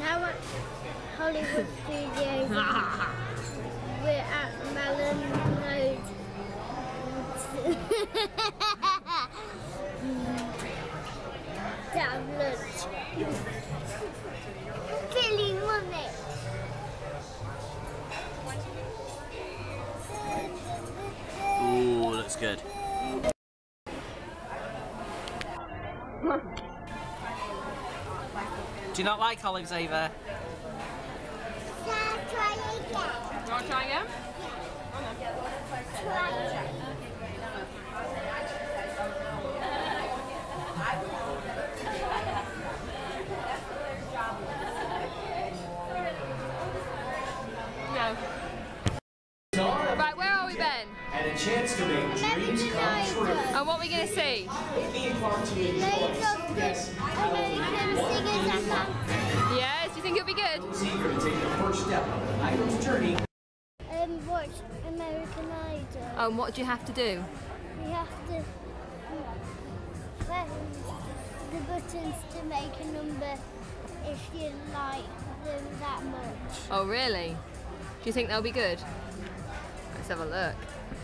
now at Hollywood Studios. We're at Melon Road. To have lunch. Silly money. Ooh, looks good. Do you not like olives, Ava? Shall I try again? You want to try again? Try. No. Right, where are we, Ben? And a chance to make dreams come true. And what are we going to see? Yes. American singers and dancers. Yes, do you think it'll be good? Those eager to take the first step on the idol's journey. Watch American Idol. Oh, and what do you have to do? We have to press the buttons to make a number if you like them that much. Oh, really? Do you think they'll be good? Let's have a look.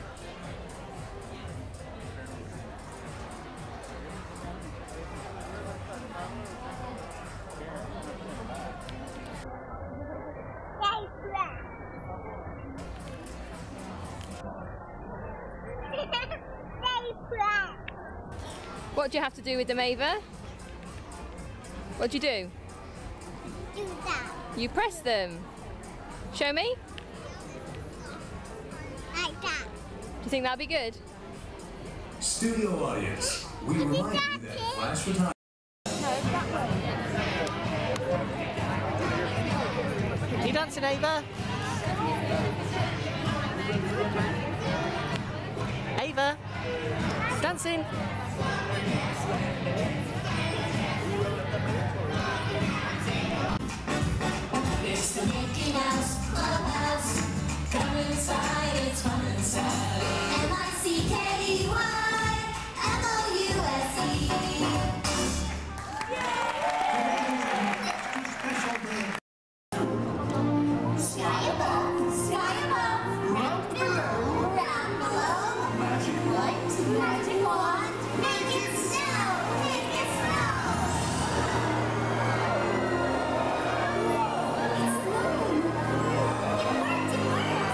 What do you have to do with them, Ava? What do you do? Do that. You press them. Show me. Like that. Do you think that'll be good? Studio audience, we remind you that Flash Photography. Are you dancing, Ava? Ava? Dancing? It's the Mickey Mouse Clubhouse. Come inside, it's fun inside. MICKEYMOUSE. Sky above, round below, magic light, magic wand, make it snow, make it snow. It's snowing. It works.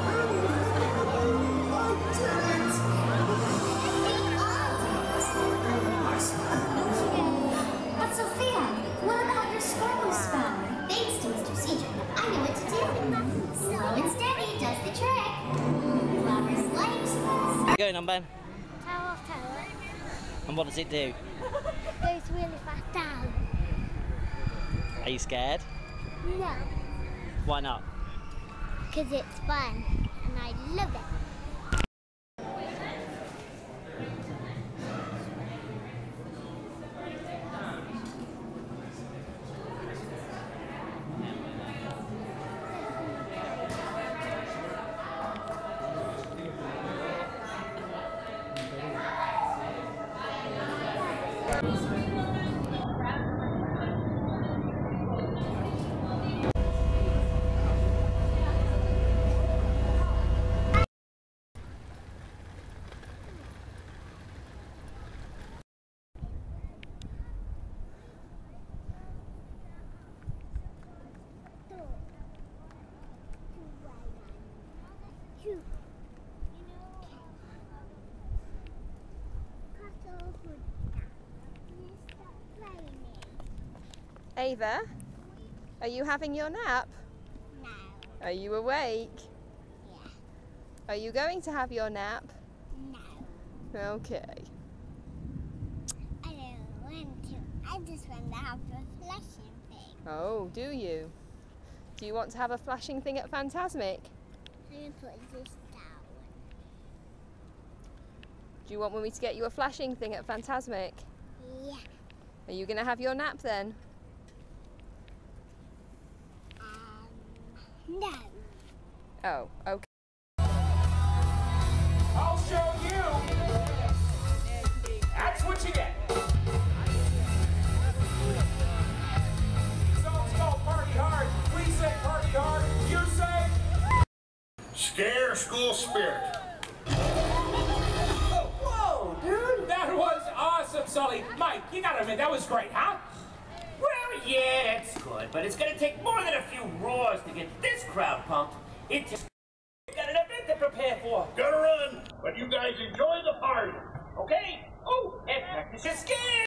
But Sophia, what about your sparkle spout? Thanks to Mr. Caesar, I know what to do. Slow and steady does the trick. Flowers lights. Going on, Ben? Tower of Terror. And what does it do? Goes really fast down. Are you scared? No. Why not? Because it's fun and I love it. Ava, are you having your nap? No. Are you awake? Yeah. Are you going to have your nap? No. Okay. I don't want to. I just want to have a flashing thing. Oh, do you? Do you want to have a flashing thing at Fantasmic? I'm going to put this down. Do you want me to get you a flashing thing at Fantasmic? Yeah. Are you going to have your nap then? No. Oh, okay. I'll show you. That's what you get. So it's called party. Scare school spirit. Whoa, dude! That was awesome, Sully. Mike, you gotta admit, that was great, huh? Well, yeah, that's good, but it's gonna take more than a few roars to get this crowd pumped. It just got an event to prepare for. Gotta run, but you guys enjoy the party, okay? Oh, and practice your skills.